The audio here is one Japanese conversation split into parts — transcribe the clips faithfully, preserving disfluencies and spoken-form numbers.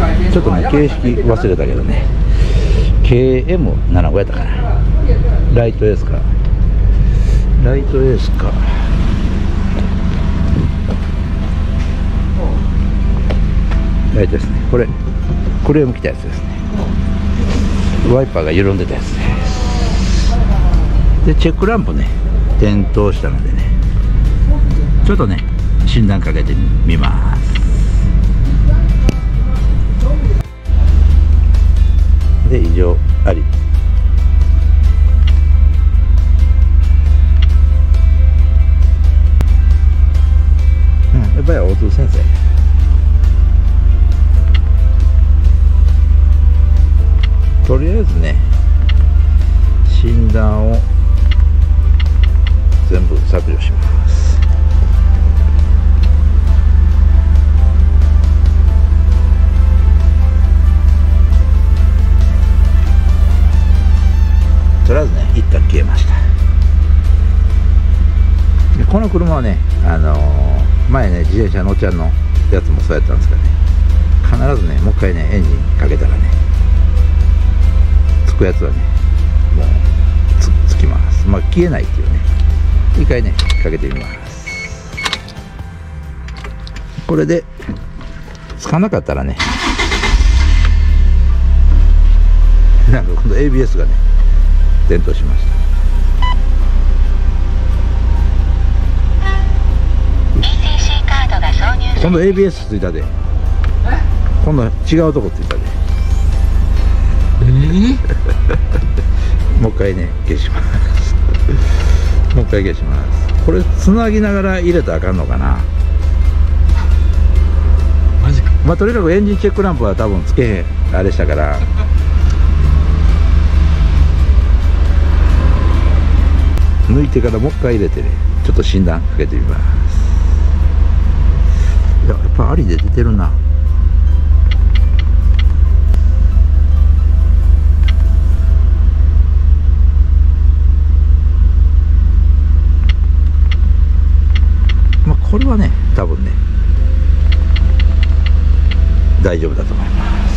ちょっとね形式忘れたけどね ケーエムななじゅうご やったかな。ライトエースかライトエースかライトですね。これクレーム来たやつですね。ワイパーが緩んでたやつです。でチェックランプね点灯したのでねちょっとね診断かけてみます。で異常あり。うん、やっぱりオーツー先生。とりあえずね診断を全部削除します。とりあえずね一旦消えました。でこの車はねあのー、前ね自転車のおっちゃんのやつもそうやったんですけどね必ずねもう一回ねエンジンかけたらねつくやつはねもう つ, つきます。まあ消えないっていうね一回ねかけてみます。これでつかなかったらねなんか今度 エービーエス がね点灯しました。今度 エービーエス ついたで。今度違うとこついたで。えー、もう一回ね消しますもう一回消します。これつなぎながら入れたらあかんのかな。マジか。まあとにかくエンジンチェックランプは多分つけへんあれしたから抜いてからもう一回入れてねちょっと診断かけてみます。いややっぱありで出てるな。まあこれはね多分ね大丈夫だと思います。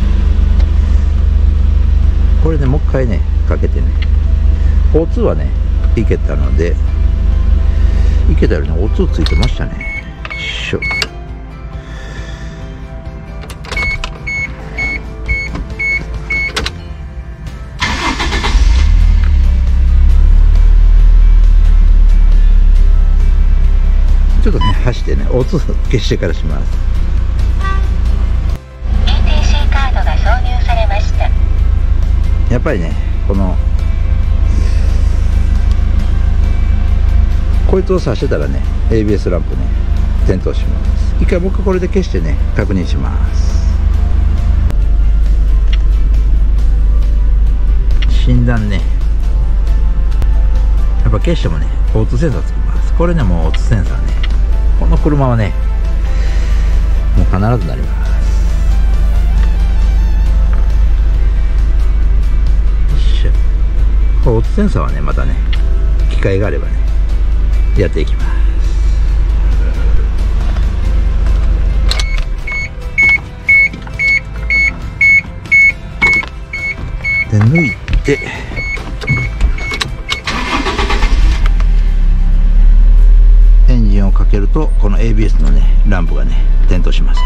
これねもう一回ねかけてね オーツー はねいけたのでいけたよりね オーツー ついてましたね。しょちょっとね走ってね オーツー 消してからします。 イーティーシー カードが挿入されました。 やっぱりねこのこいつを挿してたらね エービーエス ランプね点灯します。一回僕これで消してね確認します。診断ねやっぱ消してもねオーツーセンサーつきます。これねもうオーツーセンサーねこの車はねもう必ずなります。よいしょ。オーツーセンサーはねまたね機会があればねやっていきます。で抜いてエンジンをかけるとこの エービーエス のねランプがね点灯します。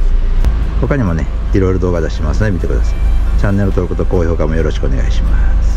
他にもねいろいろ動画出してますので見てください。チャンネル登録と高評価もよろしくお願いします。